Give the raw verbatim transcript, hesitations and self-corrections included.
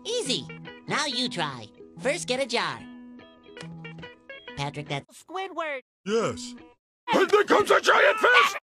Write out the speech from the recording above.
Easy. Now you try. First, get a jar. Patrick, that's Squidward. Yes. And there comes a giant fish!